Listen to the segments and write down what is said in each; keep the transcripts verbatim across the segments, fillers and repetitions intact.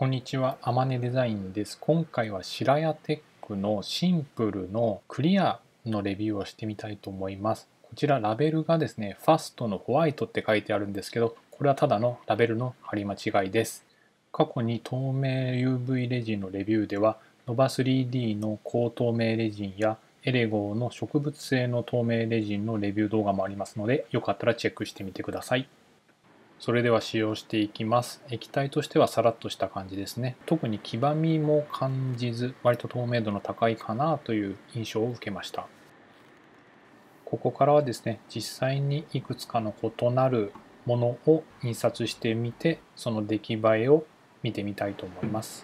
こんにちは、あまねデザインです。今回は白谷テックのシンプルのクリアのレビューをしてみたいと思います。こちらラベルがですね、ファストのホワイトって書いてあるんですけど、これはただのラベルの貼り間違いです。過去に透明 ユーブイ レジンのレビューでは、ノバ スリーディー の高透明レジンやエレゴーの植物性の透明レジンのレビュー動画もありますので、よかったらチェックしてみてください。それでは使用していきます。液体としてはさらっとした感じですね。特に黄ばみも感じず、割と透明度の高いかなという印象を受けました。ここからはですね、実際にいくつかの異なるものを印刷してみて、その出来栄えを見てみたいと思います。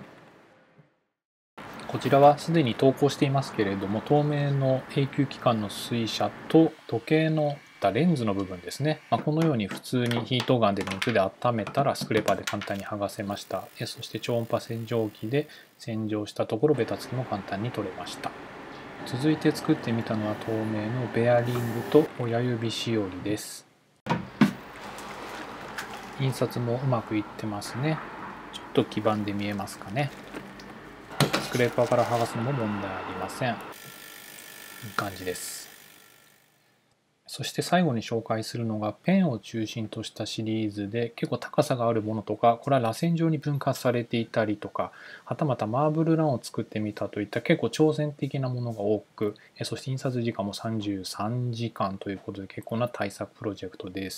こちらはすでに投稿していますけれども、透明の永久期間の水車と時計のレンズの部分ですね、まあ、このように普通にヒートガンで熱で温めたらスクレーパーで簡単に剥がせました。そして超音波洗浄機で洗浄したところベタつきも簡単に取れました。続いて作ってみたのは透明のベアリングと親指しおりです。印刷もうまくいってますね。ちょっと黄ばんで見えますかね。スクレーパーから剥がすのも問題ありません。いい感じです。そして最後に紹介するのがペンを中心としたシリーズで結構高さがあるものとか、これは螺旋状に分割されていたりとか、はたまたマーブルランを作ってみたといった結構挑戦的なものが多く、そして印刷時間もさんじゅうさんじかんということで結構な大作プロジェクトです。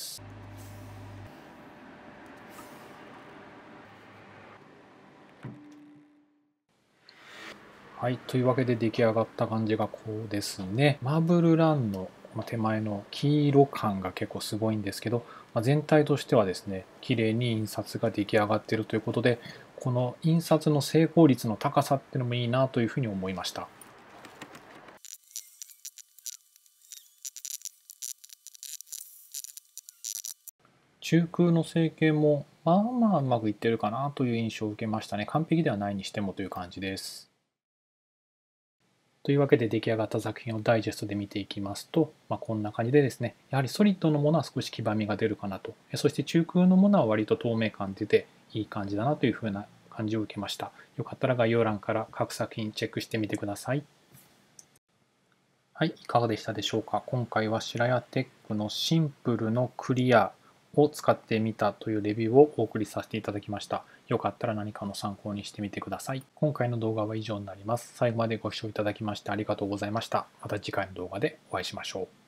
はい、というわけで出来上がった感じがこうですね。マーブルランの手前の黄色感が結構すごいんですけど、まあ、全体としてはですね、綺麗に印刷が出来上がっているということで、この印刷の成功率の高さっていうのもいいなというふうに思いました。中空の成形もまあまあうまくいってるかなという印象を受けましたね。完璧ではないにしてもという感じです。というわけで出来上がった作品をダイジェストで見ていきますと、まあ、こんな感じでですね、やはりソリッドのものは少し黄ばみが出るかなと、そして中空のものは割と透明感出ていい感じだなというふうな感じを受けました。よかったら概要欄から各作品チェックしてみてください。はい、いかがでしたでしょうか。今回は白谷テックのシンプルのクリアを使ってみたというレビューをお送りさせていただきました。よかったら何かの参考にしてみてください。今回の動画は以上になります。最後までご視聴いただきましてありがとうございました。また次回の動画でお会いしましょう。